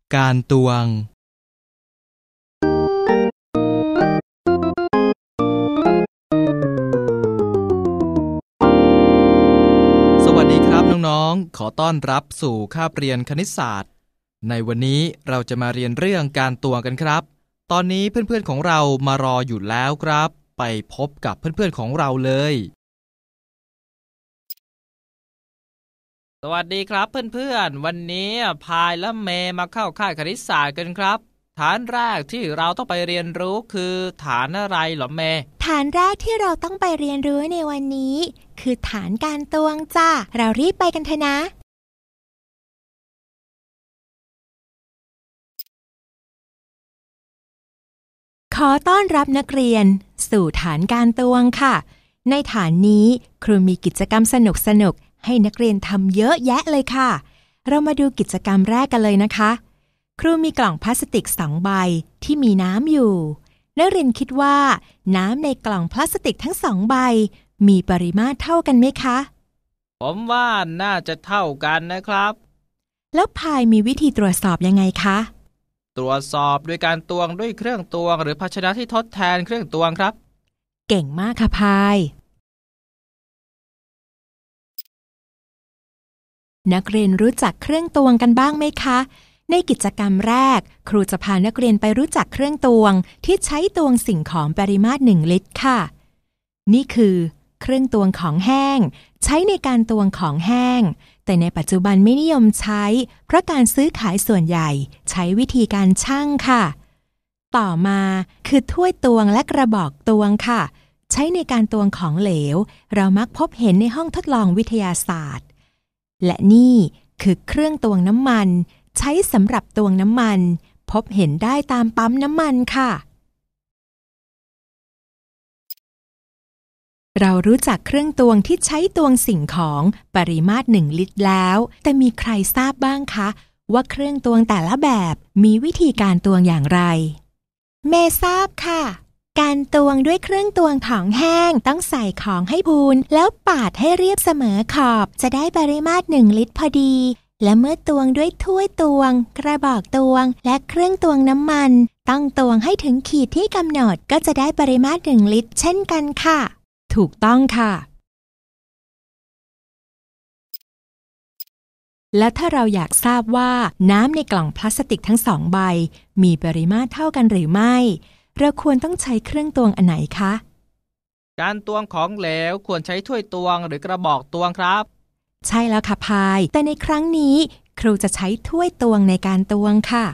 การตวงสวัสดีครับน้องๆขอต้อนรับสู่คาบเรียนคณิตศาสตร์ในวันนี้เราจะมาเรียนเรื่องการตวงกันครับตอนนี้เพื่อนๆของเรามารออยู่แล้วครับไปพบกับเพื่อนๆของเราเลยสวัสดีครับเพื่อนๆวันนี้พายและเมย์มาเข้าค่ายคณิตศาสตร์กันครับฐานแรกที่เราต้องไปเรียนรู้คือฐานอะไรเหรอเมย์ฐานแรกที่เราต้องไปเรียนรู้ในวันนี้คือฐานการตวงจ้ะเรารีบไปกันเถอะนะขอต้อนรับนักเรียนสู่ฐานการตวงค่ะในฐานนี้ครูมีกิจกรรมสนุกๆให้นักเรียนทำเยอะแยะเลยค่ะเรามาดูกิจกรรมแรกกันเลยนะคะครูมีกล่องพลาสติก2ใบที่มีน้ำอยู่นักเรียนคิดว่าน้ำในกล่องพลาสติกทั้ง2ใบมีปริมาตรเท่ากันไหมคะผมว่าน่าจะเท่ากันนะครับแล้วพายมีวิธีตรวจสอบยังไงคะตรวจสอบด้วยการตวงด้วยเครื่องตวงหรือภาชนะที่ทดแทนเครื่องตวงครับเก่งมากค่ะพายนักเรียนรู้จักเครื่องตวงกันบ้างไหมคะในกิจกรรมแรกครูจะพานักเรียนไปรู้จักเครื่องตวงที่ใช้ตวงสิ่งของปริมาตร1ลิตรค่ะนี่คือเครื่องตวงของแห้งใช้ในการตวงของแห้งแต่ในปัจจุบันไม่นิยมใช้เพราะการซื้อขายส่วนใหญ่ใช้วิธีการชั่งค่ะต่อมาคือถ้วยตวงและกระบอกตวงค่ะใช้ในการตวงของเหลวเรามักพบเห็นในห้องทดลองวิทยาศาสตร์และนี่คือเครื่องตวงน้ำมันใช้สำหรับตวงน้ำมันพบเห็นได้ตามปั๊มน้ำมันค่ะเรารู้จักเครื่องตวงที่ใช้ตวงสิ่งของปริมาตร1ลิตรแล้วแต่มีใครทราบบ้างคะว่าเครื่องตวงแต่ละแบบมีวิธีการตวงอย่างไรเมย์ทราบค่ะการตวงด้วยเครื่องตวงของแห้งต้องใส่ของให้พูนแล้วปาดให้เรียบเสมอขอบจะได้ปริมาตร1ลิตรพอดีและเมื่อตวงด้วยถ้วยตวงกระบอกตวงและเครื่องตวงน้ำมันต้องตวงให้ถึงขีดที่กำหนดก็จะได้ปริมาตร1ลิตรเช่นกันค่ะถูกต้องค่ะและถ้าเราอยากทราบว่าน้ำในกล่องพลาสติกทั้ง2ใบมีปริมาตรเท่ากันหรือไม่เราควรต้องใช้เครื่องตวงอันไหนคะการตวงของเหลวควรใช้ถ้วยตวงหรือกระบอกตวงครับใช่แล้วค่ะพายแต่ในครั้งนี้ครูจะใช้ถ้วยตวงในการตวงค่ะ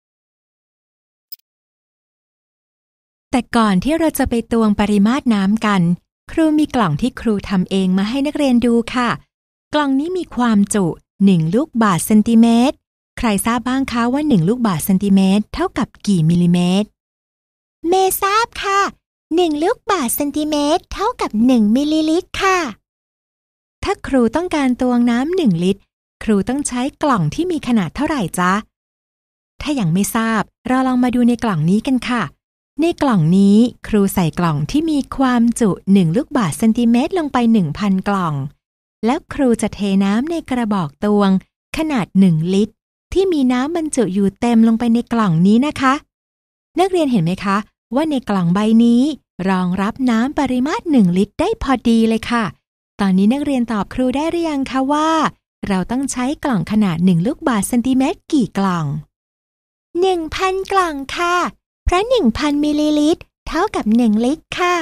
แต่ก่อนที่เราจะไปตวงปริมาตรน้ำกันครูมีกล่องที่ครูทำเองมาให้นักเรียนดูค่ะกล่องนี้มีความจุ1ลูกบาศก์เซนติเมตรใครทราบบ้างคะว่า1ลูกบาศก์เซนติเมตรเท่ากับกี่มิลลิเมตรเมย์ทราบค่ะ1ลูกบาศก์เซนติเมตรเท่ากับ1มิลลิลิตรค่ะถ้าครูต้องการตวงน้ำ1ลิตรครูต้องใช้กล่องที่มีขนาดเท่าไหร่จ๊ะถ้ายังไม่ทราบเราลองมาดูในกล่องนี้กันค่ะในกล่องนี้ครูใส่กล่องที่มีความจุ1ลูกบาศก์เซนติเมตรลงไป 1,000 กล่องแล้วครูจะเทน้ำในกระบอกตวงขนาด1ลิตรที่มีน้ำบรรจุอยู่เต็มลงไปในกล่องนี้นะคะนักเรียนเห็นไหมคะว่าในกล่องใบนี้รองรับน้ำปริมาตร1ลิตรได้พอดีเลยค่ะตอนนี้นักเรียนตอบครูได้หรือยังคะว่าเราต้องใช้กล่องขนาด1ลูกบาศก์เซนติเมตรกี่กล่อง 1,000 กล่องค่ะเพราะ 1,000 มิลลิลิตรเท่ากับ1ลิตรค่ะ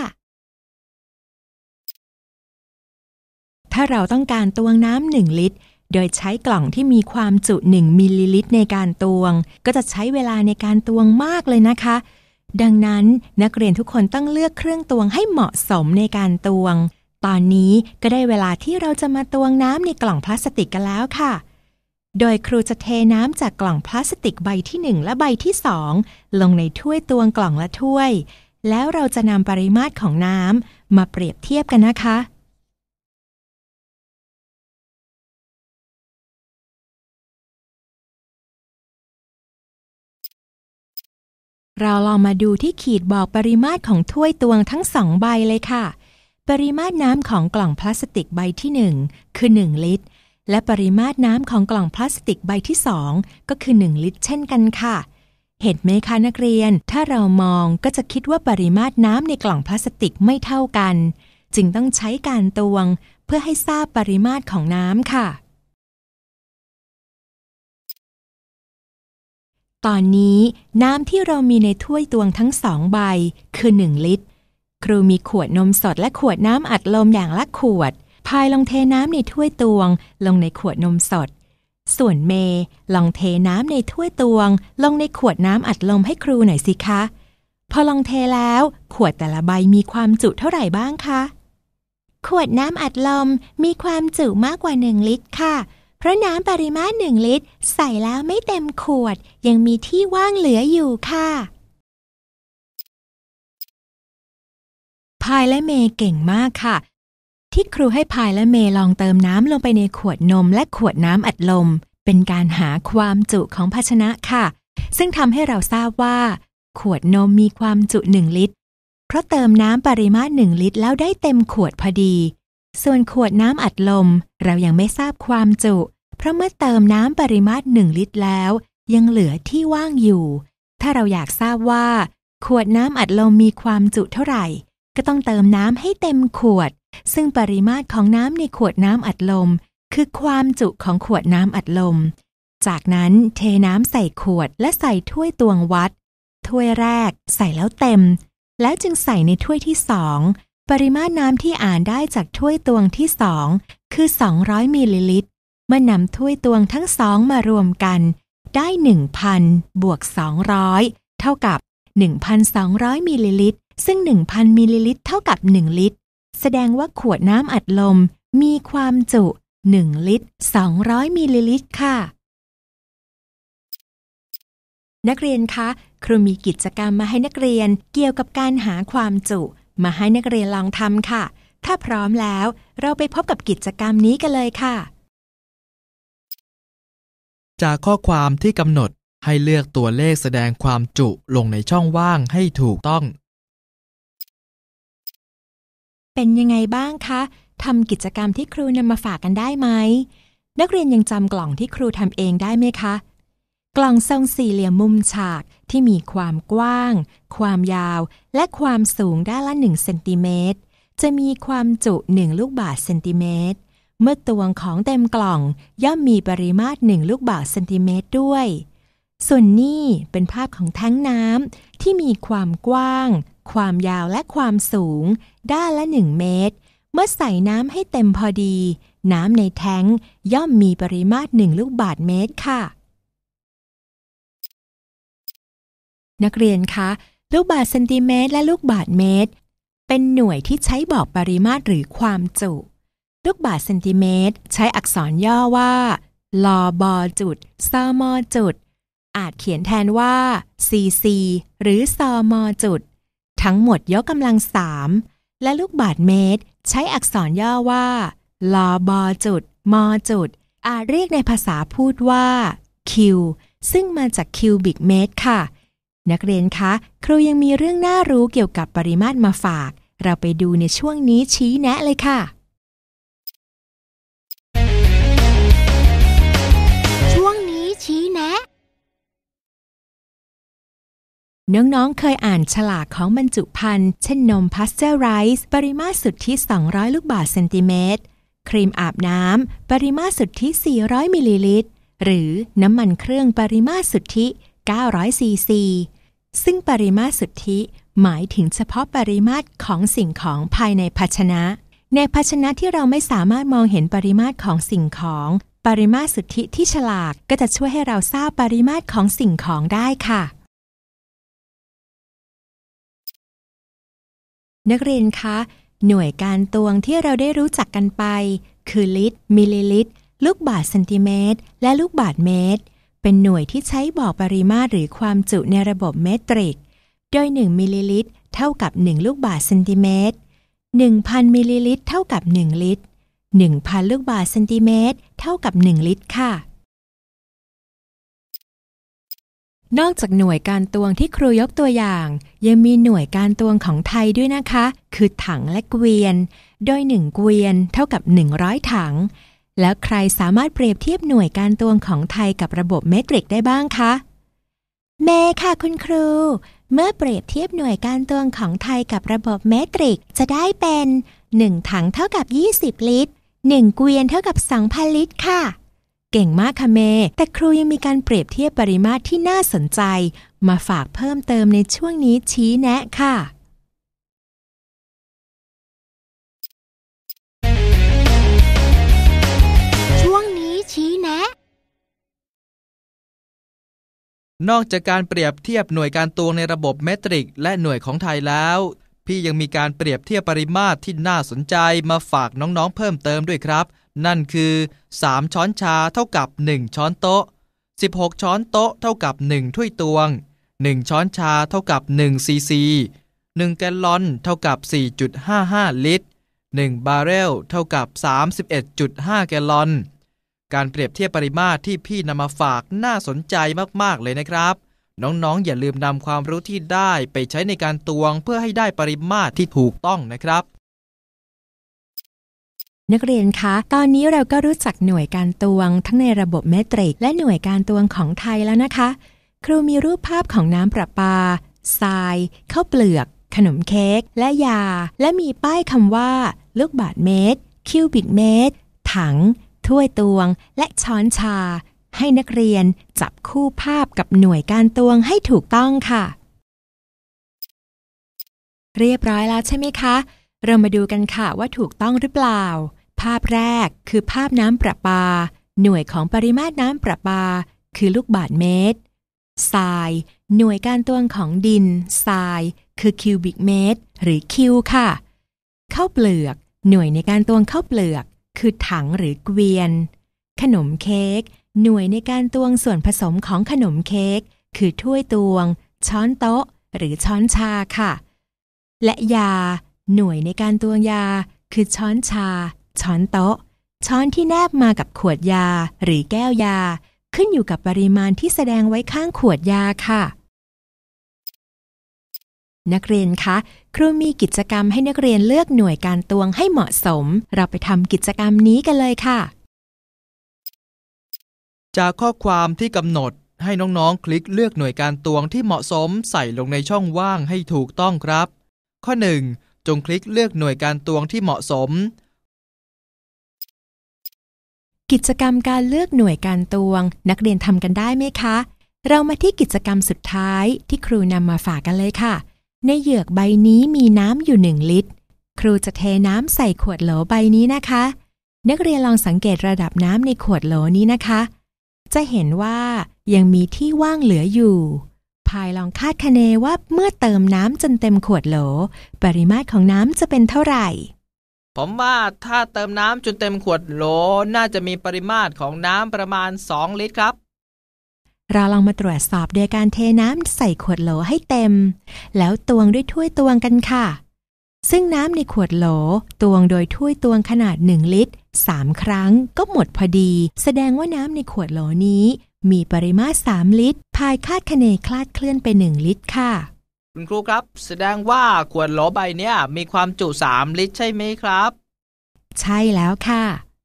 ถ้าเราต้องการตวงน้ำ1ลิตรโดยใช้กล่องที่มีความจุ1มิลลิลิตรในการตวงก็จะใช้เวลาในการตวงมากเลยนะคะดังนั้นนักเรียนทุกคนต้องเลือกเครื่องตวงให้เหมาะสมในการตวงตอนนี้ก็ได้เวลาที่เราจะมาตวงน้ำในกล่องพลาสติกกันแล้วค่ะโดยครูจะเทน้ำจากกล่องพลาสติกใบที่1และใบที่2ลงในถ้วยตวงกล่องละถ้วยแล้วเราจะนำปริมาตรของน้ำมาเปรียบเทียบกันนะคะเราลองมาดูที่ขีดบอกปริมาตรของถ้วยตวงทั้ง2ใบเลยค่ะปริมาตรน้ำของกล่องพลาสติกใบที่1คือ1ลิตรและปริมาตรน้ำของกล่องพลาสติกใบที่2ก็คือ1ลิตรเช่นกันค่ะเห็นไหมคะนักเรียนถ้าเรามองก็จะคิดว่าปริมาตรน้ำในกล่องพลาสติกไม่เท่ากันจึงต้องใช้การตวงเพื่อให้ทราบปริมาตรของน้ำค่ะตอนนี้น้ำที่เรามีในถ้วยตวงทั้ง2ใบคือ1ลิตรครูมีขวดนมสดและขวดน้ำอัดลมอย่างละขวดพายลองเทน้ำในถ้วยตวงลงในขวดนมสดส่วนเมย์ลองเทน้ำในถ้วยตวงลงในขวดน้ำอัดลมให้ครูหน่อยสิคะพอลองเทแล้วขวดแต่ละใบมีความจุเท่าไหร่บ้างคะขวดน้ำอัดลมมีความจุมากกว่า1ลิตรค่ะเพราะน้ำปริมาตร1ลิตรใส่แล้วไม่เต็มขวดยังมีที่ว่างเหลืออยู่ค่ะพายและเมย์เก่งมากค่ะที่ครูให้พายและเมย์ลองเติมน้ำลงไปในขวดนมและขวดน้ำอัดลมเป็นการหาความจุของภาชนะค่ะซึ่งทำให้เราทราบว่าขวดนมมีความจุ1ลิตรเพราะเติมน้ำปริมาตร1ลิตรแล้วได้เต็มขวดพอดีส่วนขวดน้ำอัดลมเรายังไม่ทราบความจุเพราะเมื่อเติมน้ำปริมาตร1ลิตรแล้วยังเหลือที่ว่างอยู่ถ้าเราอยากทราบว่าขวดน้ำอัดลมมีความจุเท่าไหร่ก็ต้องเติมน้ำให้เต็มขวดซึ่งปริมาตรของน้ำในขวดน้ำอัดลมคือความจุของขวดน้ำอัดลมจากนั้นเทน้ำใส่ขวดและใส่ถ้วยตวงวัดถ้วยแรกใส่แล้วเต็มแล้วจึงใส่ในถ้วยที่2ปริมาตรน้ำที่อ่านได้จากถ้วยตวงที่2คือ200มิลลิลิตรเมื่อนำถ้วยตวงทั้ง2มารวมกันได้ 1,000 บวก 200เท่ากับ 1,200 มิลลิลิตรซึ่ง 1,000 มิลลิลิตรเท่ากับ1ลิตรแสดงว่าขวดน้ำอัดลมมีความจุ1ลิตร200มิลลิลิตรค่ะนักเรียนคะครูมีกิจกรรมมาให้นักเรียนเกี่ยวกับการหาความจุมาให้นักเรียนลองทำค่ะถ้าพร้อมแล้วเราไปพบกับกิจกรรมนี้กันเลยค่ะจากข้อความที่กำหนดให้เลือกตัวเลขแสดงความจุลงในช่องว่างให้ถูกต้องเป็นยังไงบ้างคะทำกิจกรรมที่ครูนำมาฝากกันได้ไหมนักเรียนยังจำกล่องที่ครูทำเองได้ไหมคะกล่องทรงสี่เหลี่ยมมุมฉากที่มีความกว้างความยาวและความสูงด้านละ1เซนติเมตรจะมีความจุ1ลูกบาศก์เซนติเมตรเมื่อตวงของเต็มกล่องย่อมมีปริมาตร1ลูกบาศก์เซนติเมตรด้วยส่วนนี้เป็นภาพของแท้งน้ำที่มีความกว้างความยาวและความสูงด้านละ1เมตรเมื่อใส่น้ำให้เต็มพอดีน้ำในแท้งย่อมมีปริมาตร1ลูกบาศก์เมตรค่ะนักเรียนคะลูกบาศก์เซนติเมตรและลูกบาศก์เมตรเป็นหน่วยที่ใช้บอกปริมาตรหรือความจุลูกบาศก์เซนติเมตรใช้อักษรย่อว่าลบจุดซมจุดอาจเขียนแทนว่าccหรือซมจุดทั้งหมดยกกำลัง3และลูกบาศก์เมตรใช้อักษรย่อว่าลบจุดมจุดอาจเรียกในภาษาพูดว่าคิวซึ่งมาจากคิวบิกเมตรค่ะนักเรียนคะครูยังมีเรื่องน่ารู้เกี่ยวกับปริมาตรมาฝากเราไปดูในช่วงนี้ชี้แนะเลยค่ะช่วงนี้ชี้แนะน้องๆเคยอ่านฉลากของบรรจุภัณฑ์เช่นนมพาสเจอร์ไรซ์ปริมาตรสุทธิ200ลูกบาศก์เซนติเมตรครีมอาบน้ำปริมาตรสุทธิ400มิลลิลิตรหรือน้ำมันเครื่องปริมาตรสุทธิ900ซีซีซึ่งปริมาตรสุทธิหมายถึงเฉพาะปริมาตรของสิ่งของภายในภาชนะในภาชนะที่เราไม่สามารถมองเห็นปริมาตรของสิ่งของปริมาตรสุทธิที่ฉลากก็จะช่วยให้เราทราบปริมาตรของสิ่งของได้ค่ะนักเรียนคะหน่วยการตวงที่เราได้รู้จักกันไปคือลิตรมิลลิลิตรลูกบาศก์เซนติเมตรและลูกบาศก์เมตรเป็นหน่วยที่ใช้บอกปริมาตรหรือความจุในระบบเมตริกโดย1มิลลิลิตรเท่ากับ1ลูกบาศก์เซนติเมตร 1,000 มิลลิลิตรเท่ากับ1ลิตร 1,000 ลูกบาศก์เซนติเมตรเท่ากับ1ลิตรค่ะนอกจากหน่วยการตวงที่ครูยกตัวอย่างยังมีหน่วยการตวงของไทยด้วยนะคะคือถังและเกวียนโดย1เกวียนเท่ากับ100ถังแล้วใครสามารถเปรียบเทียบหน่วยการตวงของไทยกับระบบเมตริกได้บ้างคะเมย์ค่ะคุณครูเมื่อเปรียบเทียบหน่วยการตวงของไทยกับระบบเมตริกจะได้เป็น1ถังเท่ากับ20ลิตร1เกวียนเท่ากับ 2,000 ลิตรค่ะเก่งมากค่ะเมย์แต่ครูยังมีการเปรียบเทียบปริมาตรที่น่าสนใจมาฝากเพิ่มเติมในช่วงนี้ชี้แนะค่ะช่วงนี้ชี้แนะนอกจากการเปรียบเทียบหน่วยการตวงในระบบเมตริกและหน่วยของไทยแล้วพี่ยังมีการเปรียบเทียบปริมาตรที่น่าสนใจมาฝากน้องๆเพิ่มเติมด้วยครับนั่นคือ3ช้อนชาเท่ากับ1ช้อนโต๊ะ16ช้อนโต๊ะเท่ากับ1ถ้วยตวง1ช้อนชาเท่ากับ1ซีซี1แกลลอนเท่ากับ 4.55 ลิตร1บาร์เรลเท่ากับ 31.5 แกลลอนการเปรียบเทียบปริมาตรที่พี่นำมาฝากน่าสนใจมากๆเลยนะครับน้องๆอย่าลืมนำความรู้ที่ได้ไปใช้ในการตวงเพื่อให้ได้ปริมาตรที่ถูกต้องนะครับนักเรียนคะตอนนี้เราก็รู้จักหน่วยการตวงทั้งในระบบเมตริกและหน่วยการตวงของไทยแล้วนะคะครูมีรูปภาพของน้ำประปาทรายข้าวเปลือกขนมเค้กและยาและมีป้ายคำว่าลูกบาศก์เมตรคิวบิกเมตรถังถ้วยตวงและช้อนชาให้นักเรียนจับคู่ภาพกับหน่วยการตวงให้ถูกต้องค่ะเรียบร้อยแล้วใช่ไหมคะเรามาดูกันค่ะว่าถูกต้องหรือเปล่าภาพแรกคือภาพน้ำประปาหน่วยของปริมาตรน้ำประปาคือลูกบาศก์เมตรทรายหน่วยการตวงของดินทรายคือคิวบิกเมตรหรือคิวค่ะข้าวเปลือกหน่วยในการตวงข้าวเปลือกคือถังหรือเกวียนขนมเค้กหน่วยในการตวงส่วนผสมของขนมเค้กคือถ้วยตวงช้อนโต๊ะหรือช้อนชาค่ะและยาหน่วยในการตวงยาคือช้อนชาช้อนโต๊ะช้อนที่แนบมากับขวดยาหรือแก้วยาขึ้นอยู่กับปริมาณที่แสดงไว้ข้างขวดยาค่ะนักเรียนคะครูมีกิจกรรมให้นักเรียนเลือกหน่วยการตวงให้เหมาะสมเราไปทำกิจกรรมนี้กันเลยค่ะจากข้อความที่กำหนดให้น้องๆคลิกเลือกหน่วยการตวงที่เหมาะสมใส่ลงในช่องว่างให้ถูกต้องครับข้อ 1 จงคลิกเลือกหน่วยการตวงที่เหมาะสมกิจกรรมการเลือกหน่วยการตวงนักเรียนทำกันได้ไหมคะเรามาที่กิจกรรมสุดท้ายที่ครูนำมาฝากกันเลยค่ะในเหยือกใบนี้มีน้ำอยู่1ลิตรครูจะเทน้ำใส่ขวดโหลใบนี้นะคะนักเรียนลองสังเกตระดับน้ำในขวดโหลนี้นะคะจะเห็นว่ายังมีที่ว่างเหลืออยู่พายลองคาดคะเนว่าเมื่อเติมน้ำจนเต็มขวดโหลปริมาตรของน้ำจะเป็นเท่าไหร่ผมว่าถ้าเติมน้ำจนเต็มขวดโหลน่าจะมีปริมาตรของน้ำประมาณ2ลิตรครับเราลองมาตรวจสอบโดยการเทน้ำใส่ขวดโหลให้เต็มแล้วตวงด้วยถ้วยตวงกันค่ะซึ่งน้ำในขวดโหลตวงโดยถ้วยตวงขนาด1ลิตร3ครั้งก็หมดพอดีแสดงว่าน้ำในขวดโหลนี้มีปริมาตร3ลิตรพายคาดคะเนคลาดเคลื่อนไป1ลิตรค่ะคุณครูครับแสดงว่าขวดโหลใบเนี้ยมีความจุ3ลิตรใช่ไหมครับใช่แล้วค่ะ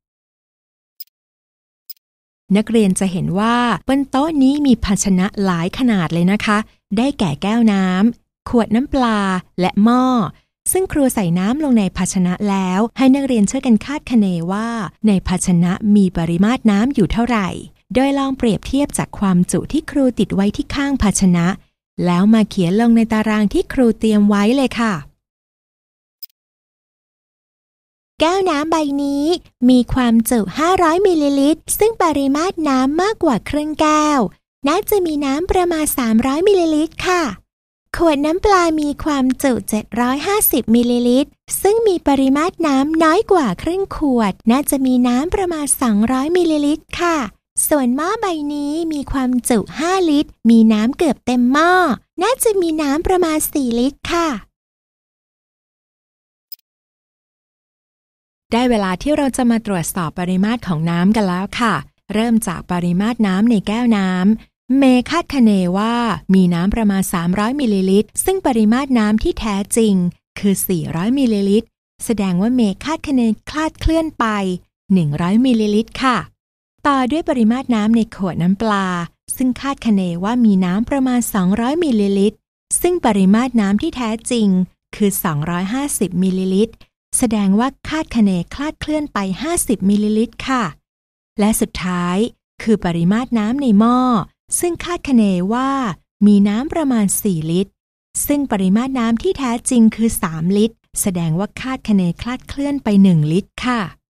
นักเรียนจะเห็นว่าบนโต๊ะนี้มีภาชนะหลายขนาดเลยนะคะได้แก่แก้วน้ำขวดน้ำปลาและหม้อซึ่งครูใส่น้ำลงในภาชนะแล้วให้นักเรียนช่วยกันคาดคะเนว่าในภาชนะมีปริมาตรน้ำอยู่เท่าไหร่โดยลองเปรียบเทียบจากความจุที่ครูติดไว้ที่ข้างภาชนะแล้วมาเขียนลงในตารางที่ครูเตรียมไว้เลยค่ะแก้วน้ำใบนี้มีความจุ500มิลลิลิตรซึ่งปริมาตรน้ำมากกว่าครึ่งแก้วน่าจะมีน้ำประมาณ300มิลลิลิตรค่ะขวดน้ำปลามีความจุ750มิลลิลิตรซึ่งมีปริมาตรน้ำน้อยกว่าครึ่งขวดน่าจะมีน้ำประมาณ200มิลลิลิตรค่ะส่วนหม้อใบนี้มีความจุ5ลิตรมีน้ำเกือบเต็มหม้อน่าจะมีน้ำประมาณ4ลิตรค่ะได้เวลาที่เราจะมาตรวจสอบปริมาตรของน้ำกันแล้วค่ะเริ่มจากปริมาตรน้ำในแก้วน้ำเมย์คาดคะเนว่ามีน้ำประมาณ300มิลลิลิตรซึ่งปริมาตรน้ำที่แท้จริงคือ400มิลลิลิตรแสดงว่าเมย์คาดคะเนคลาดเคลื่อนไป 100 มิลลิลิตรค่ะต่อด้วยปริมาตรน้ำในขวดน้ำปลาซึ่งคาดคะเนว่ามีน้ำประมาณ200มิลลิลิตรซึ่งปริมาตรน้ำที่แท้จริงคือ250มิลลิลิตรแสดงว่าคาดคะเนคลาดเคลื่อนไป50มิลลิลิตรค่ะและสุดท้ายคือปริมาตรน้ำในหม้อซึ่งคาดคะเนว่ามีน้ำประมาณ4ลิตรซึ่งปริมาตรน้ำที่แท้จริงคือ3ลิตรแสดงว่าคาดคะเนคลาดเคลื่อนไป1ลิตรค่ะ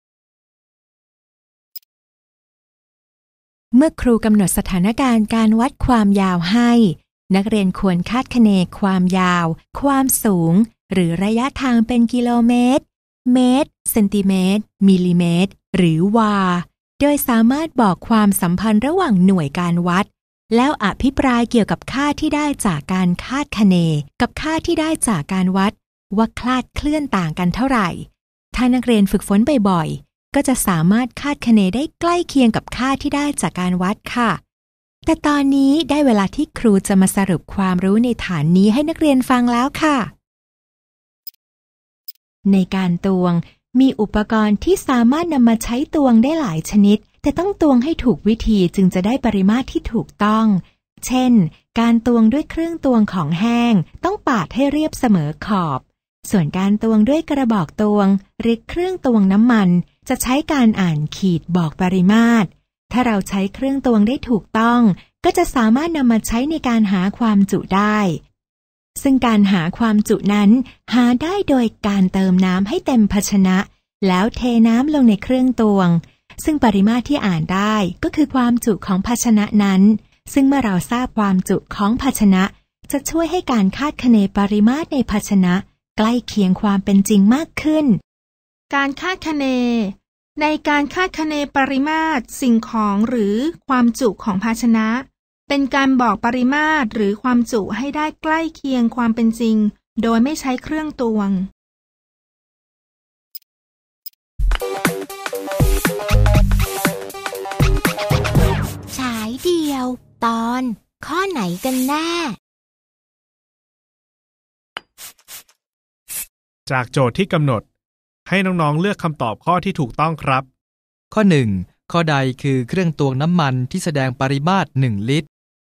เมื่อครูกำหนดสถานการณ์การวัดความยาวให้นักเรียนควรคาดคะเนความยาวความสูงหรือระยะทางเป็นกิโลเมตรเมตรเซนติเมตรมิลลิเมตรหรือวาโดยสามารถบอกความสัมพันธ์ระหว่างหน่วยการวัดแล้วอภิปรายเกี่ยวกับค่าที่ได้จากการคาดคะเนกับค่าที่ได้จากการวัดว่าคลาดเคลื่อนต่างกันเท่าไหร่ถ้านักเรียนฝึกฝนบ่อยๆก็จะสามารถคาดคะเนได้ใกล้เคียงกับค่าที่ได้จากการวัดค่ะแต่ตอนนี้ได้เวลาที่ครูจะมาสรุปความรู้ในฐานนี้ให้นักเรียนฟังแล้วค่ะในการตวงมีอุปกรณ์ที่สามารถนำมาใช้ตวงได้หลายชนิดแต่ต้องตวงให้ถูกวิธีจึงจะได้ปริมาตรที่ถูกต้องเช่นการตวงด้วยเครื่องตวงของแห้งต้องปาดให้เรียบเสมอขอบส่วนการตวงด้วยกระบอกตวงหรือเครื่องตวงน้ำมันจะใช้การอ่านขีดบอกปริมาตรถ้าเราใช้เครื่องตวงได้ถูกต้องก็จะสามารถนำมาใช้ในการหาความจุได้ซึ่งการหาความจุนั้นหาได้โดยการเติมน้ำให้เต็มภาชนะแล้วเทน้ำลงในเครื่องตวงซึ่งปริมาตรที่อ่านได้ก็คือความจุของภาชนะนั้นซึ่งเมื่อเราทราบความจุของภาชนะจะช่วยให้การคาดคะเนปริมาตรในภาชนะใกล้เคียงความเป็นจริงมากขึ้นการคาดคะเนในการคาดคะเนปริมาตรสิ่งของหรือความจุของภาชนะเป็นการบอกปริมาตรหรือความจุให้ได้ใกล้เคียงความเป็นจริงโดยไม่ใช้เครื่องตวงฉายเดียวตอนข้อไหนกันแน่จากโจทย์ที่กำหนดให้น้องๆเลือกคำตอบข้อที่ถูกต้องครับข้อ1ข้อใดคือเครื่องตวงน้ำมันที่แสดงปริมาตร1ลิตร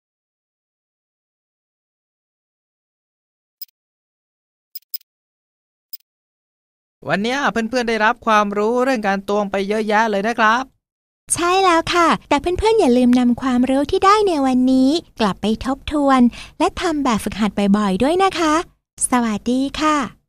วันนี้เพื่อนๆได้รับความรู้เรื่องการตวงไปเยอะแยะเลยนะครับใช่แล้วค่ะแต่เพื่อนๆอย่าลืมนำความรู้ที่ได้ในวันนี้กลับไปทบทวนและทำแบบฝึกหัดบ่อยๆด้วยนะคะสวัสดีค่ะ